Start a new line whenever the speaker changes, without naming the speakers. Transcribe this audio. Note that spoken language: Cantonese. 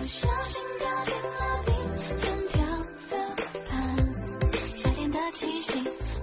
小心掉进了缤纷调色盘。夏天的气息